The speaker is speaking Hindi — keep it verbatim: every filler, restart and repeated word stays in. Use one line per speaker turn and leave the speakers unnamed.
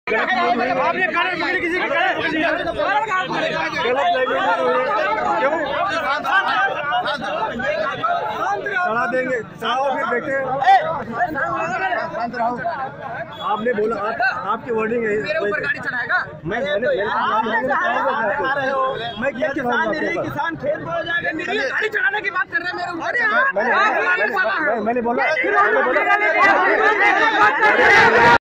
आपने गाड़ी पकड़ी किसी की चढ़ा देंगे, चढ़ाओ फिर देखे। आपने बोला आप, आपकी वर्डिंग है मेरे ऊपर गाड़ी चढ़ाएगा। मैं मैं क्या किसान किसान खेत बोल जाएगा, गाड़ी चढ़ाने की बात कर रहे हैं मेरे ऊपर। मैंने बोला